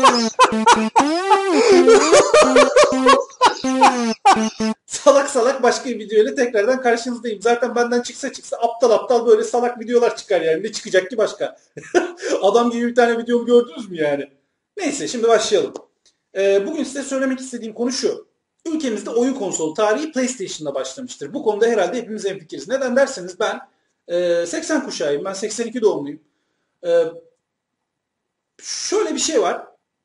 Salak salak başka bir video ile tekrardan karşınızdayım. Zaten benden çıksa aptal aptal böyle salak videolar çıkar yani. Ne çıkacak ki başka? Adam gibi bir tane videomu gördünüz mü yani? Neyse şimdi başlayalım. Bugün size söylemek istediğim konu şu. Ülkemizde oyun konsolu tarihi PlayStation'la başlamıştır. Bu konuda herhalde hepimiz hemfikiriz. Neden derseniz ben 80 kuşağıyım. Ben 82 doğumluyum. E, Şöyle bir şey var.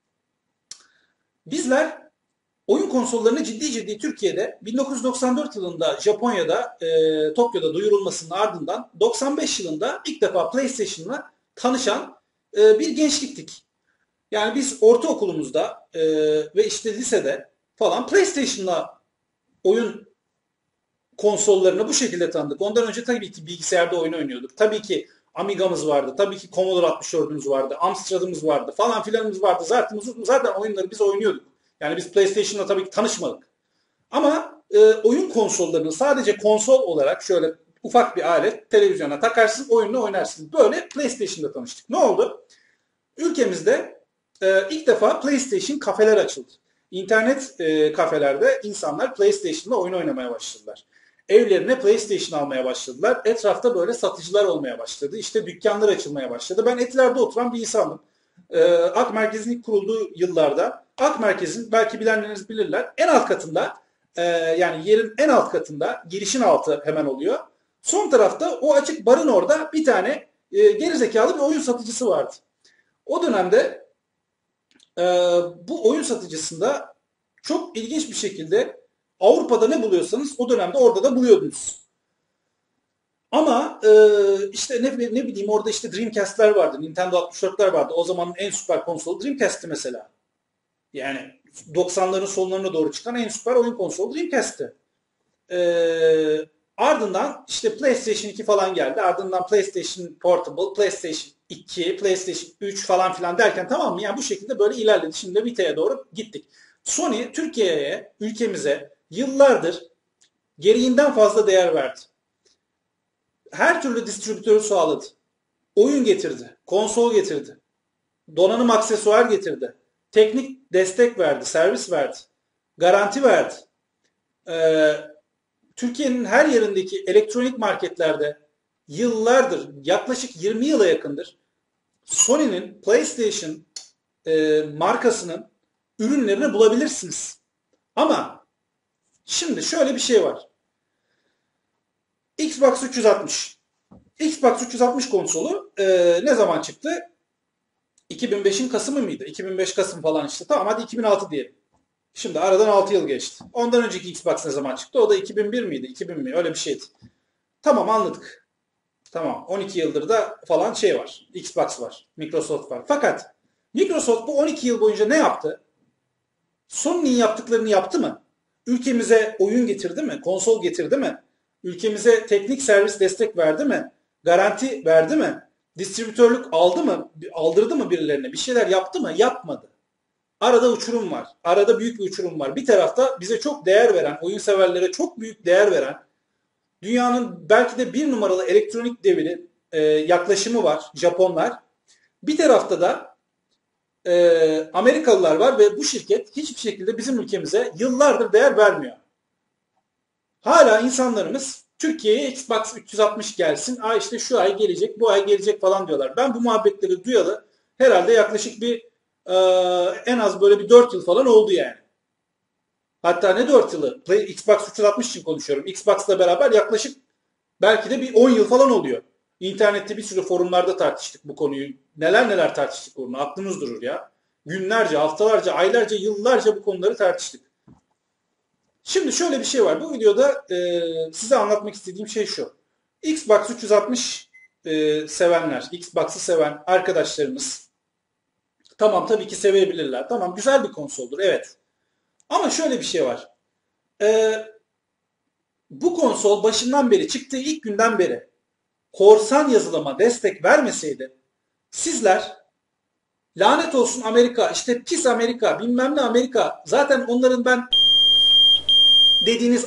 Bizler oyun konsollarını ciddi ciddi Türkiye'de 1994 yılında Japonya'da, Tokyo'da duyurulmasının ardından 95 yılında ilk defa PlayStation'la tanışan bir gençliktik. Yani biz ortaokulumuzda ve işte lisede falan PlayStation'la oyun konsollarını bu şekilde tanıdık. Ondan önce tabii ki bilgisayarda oyun oynuyorduk. Tabii ki Amiga'mız vardı. Tabii ki Commodore 64'ümüz vardı. Amstrad'ımız vardı. Falan filanımız vardı. Zaten oyunları biz oynuyorduk. Yani biz PlayStation'la tabii ki tanışmadık. Ama oyun konsollarını sadece konsol olarak şöyle ufak bir alet televizyona takarsın, oyununu oynarsın. Böyle PlayStation'da tanıştık. Ne oldu? Ülkemizde ilk defa PlayStation kafeler açıldı. İnternet kafelerde insanlar PlayStation'la oyun oynamaya başladılar. Evlerine PlayStation almaya başladılar. Etrafta böyle satıcılar olmaya başladı. İşte dükkanlar açılmaya başladı. Ben Etiler'de oturan bir insanım. Ak Merkez'in ilk kurulduğu yıllarda Ak Merkez'in belki bilenleriniz bilirler en alt katında yani yerin en alt katında girişin altı hemen oluyor. Son tarafta o açık barın orada bir tane gerizekalı bir oyun satıcısı vardı. O dönemde e, bu oyun satıcısında çok ilginç bir şekilde Avrupa'da ne buluyorsanız o dönemde orada da buluyordunuz. Ama işte ne bileyim orada işte Dreamcast'ler vardı, Nintendo 64'ler vardı. O zamanın en süper konsolu Dreamcast'ti mesela. Yani 90'ların sonlarına doğru çıkan en süper oyun konsolu Dreamcast'ti. Ardından işte PlayStation 2 falan geldi. Ardından PlayStation Portable, PlayStation 2, PlayStation 3 falan filan derken tamam mı? Yani bu şekilde böyle ilerledi. Şimdi de Vita'ya doğru gittik. Sony Türkiye'ye, ülkemize yıllardır gereğinden fazla değer verdi. Her türlü distribütörü sağladı. Oyun getirdi, konsol getirdi, donanım aksesuar getirdi, teknik destek verdi, servis verdi, garanti verdi. Ee, Türkiye'nin her yerindeki elektronik marketlerde yıllardır, yaklaşık 20 yıla yakındır Sony'nin PlayStation markasının ürünlerini bulabilirsiniz. Ama şimdi şöyle bir şey var. Xbox 360. Xbox 360 konsolu ne zaman çıktı? 2005'in Kasım'ı mıydı? 2005 Kasım falan işte. Tamam hadi 2006 diyelim. Şimdi aradan 6 yıl geçti. Ondan önceki Xbox ne zaman çıktı? O da 2001 miydi? 2000 mi? Öyle bir şeydi. Tamam anladık. Tamam 12 yıldır da falan şey var. Xbox var. Microsoft var. Fakat Microsoft bu 12 yıl boyunca ne yaptı? Sony'nin yaptıklarını yaptı mı? Ülkemize oyun getirdi mi? Konsol getirdi mi? Ülkemize teknik servis destek verdi mi? Garanti verdi mi? Distribütörlük aldı mı? Aldırdı mı birilerine? Bir şeyler yaptı mı? Yapmadı. Arada uçurum var. Arada büyük bir uçurum var. Bir tarafta bize çok değer veren, oyun severlere çok büyük değer veren, dünyanın belki de bir numaralı elektronik devi yaklaşımı var Japonlar. Bir tarafta da Amerikalılar var ve bu şirket hiçbir şekilde bizim ülkemize yıllardır değer vermiyor. Hala insanlarımız Türkiye'ye Xbox 360 gelsin. Aa işte şu ay gelecek, bu ay gelecek falan diyorlar. Ben bu muhabbetleri duyalı herhalde yaklaşık bir e, en az böyle bir 4 yıl falan oldu yani. Hatta ne 4 yılı? Xbox 360 için konuşuyorum. Xbox'la beraber yaklaşık belki de bir 10 yıl falan oluyor. İnternette bir sürü forumlarda tartıştık bu konuyu. Neler neler tartıştık bunu. Aklınız durur ya. Günlerce, haftalarca, aylarca, yıllarca bu konuları tartıştık. Şimdi şöyle bir şey var. Bu videoda size anlatmak istediğim şey şu. Xbox 360 sevenler, Xbox'ı seven arkadaşlarımız tamam tabii ki sevebilirler. Tamam güzel bir konsoldur evet. Ama şöyle bir şey var. E, Bu konsol başından beri çıktığı ilk günden beri korsan yazılıma destek vermeseydi sizler lanet olsun Amerika işte pis Amerika bilmem ne Amerika zaten onların ben dediğiniz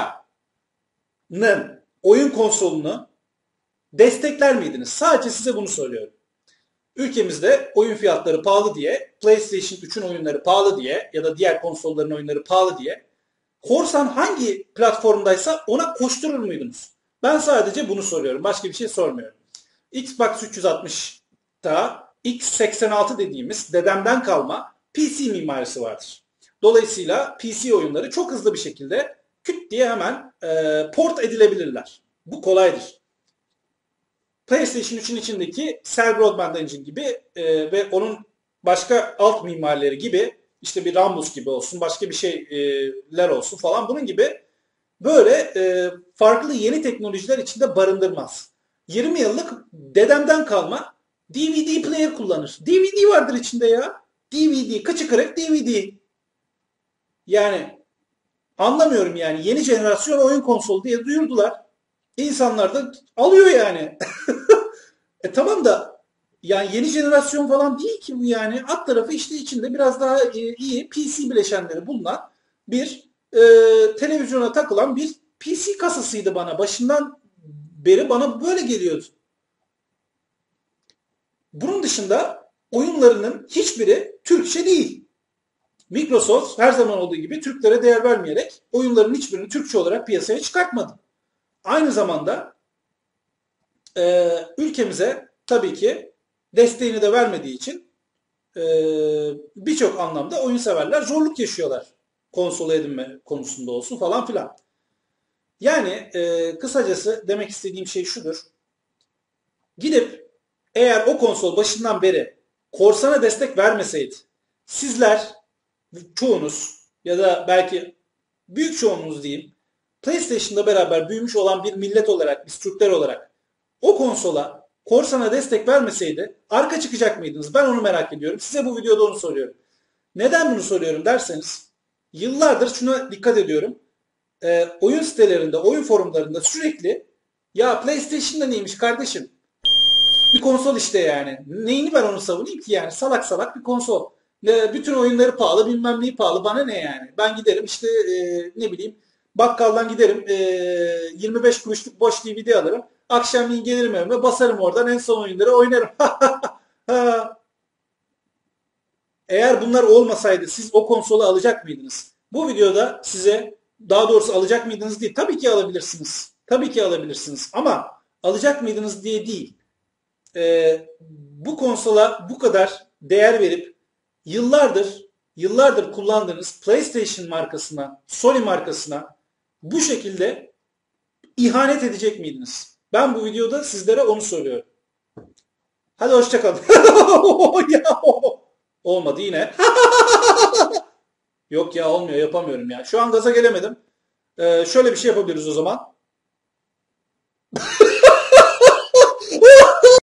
Amerika'nın oyun konsolunu destekler miydiniz? Sadece size bunu söylüyorum. ülkemizde oyun fiyatları pahalı diye, PlayStation 3'ün oyunları pahalı diye ya da diğer konsolların oyunları pahalı diye korsan hangi platformdaysa ona koşturur muydunuz? Ben sadece bunu soruyorum. Başka bir şey sormuyorum. Xbox 360'ta X86 dediğimiz dedemden kalma PC mimarisi vardır. Dolayısıyla PC oyunları çok hızlı bir şekilde küt diye hemen port edilebilirler. Bu kolaydır. PlayStation 3'ün içindeki Cell Broadband Engine gibi ve onun başka alt mimarları gibi işte bir Rambus gibi olsun, başka bir şeyler olsun falan bunun gibi böyle farklı yeni teknolojiler içinde barındırmaz. 20 yıllık dedemden kalma DVD player kullanır. DVD vardır içinde ya. DVD, kıçı kırık DVD. Yani anlamıyorum yani. Yeni jenerasyon oyun konsolu diye duyurdular. İnsanlar da alıyor yani. Tamam da yani yeni jenerasyon falan değil ki bu yani. Alt tarafı işte içinde biraz daha iyi PC bileşenleri bulunan bir televizyona takılan bir PC kasasıydı bana. Başından beri bana böyle geliyordu. Bunun dışında oyunlarının hiçbiri Türkçe değil. Microsoft her zaman olduğu gibi Türklere değer vermeyerek oyunların hiçbirini Türkçe olarak piyasaya çıkartmadı. Aynı zamanda ülkemize tabii ki desteğini de vermediği için birçok anlamda oyun severler zorluk yaşıyorlar. Konsol edinme konusunda olsun falan filan. Yani kısacası demek istediğim şey şudur. Gidip eğer o konsol başından beri korsana destek vermeseydi sizler çoğunuz ya da belki büyük çoğunluğunuz diyeyim PlayStation'da beraber büyümüş olan bir millet olarak, biz Türkler olarak o konsola korsana destek vermeseydi arka çıkacak mıydınız? Ben onu merak ediyorum. Size bu videoda onu soruyorum. Neden bunu soruyorum derseniz yıllardır şuna dikkat ediyorum. Oyun sitelerinde, oyun forumlarında sürekli ya PlayStation'da neymiş kardeşim? Bir konsol işte yani. Neyini ben onu savunayım ki yani? Salak salak bir konsol. Bütün oyunları pahalı bilmem neyi pahalı. Bana ne yani? Ben giderim işte ne bileyim bakkaldan giderim 25 kuruşluk boş DVD alırım. Akşamleyin gelirim evime basarım oradan en son oyunları oynarım. Eğer bunlar olmasaydı siz o konsolu alacak mıydınız? Bu videoda size daha doğrusu alacak mıydınız değil. Tabii ki alabilirsiniz. Tabii ki alabilirsiniz. Ama alacak mıydınız diye değil. Bu konsola bu kadar değer verip yıllardır kullandığınız PlayStation markasına, Sony markasına bu şekilde ihanet edecek miydiniz? Ben bu videoda sizlere onu soruyorum. Hadi hoşçakalın. Olmadı yine. Yok ya olmuyor yapamıyorum ya. Şu an gaza gelemedim. Şöyle bir şey yapabiliriz o zaman.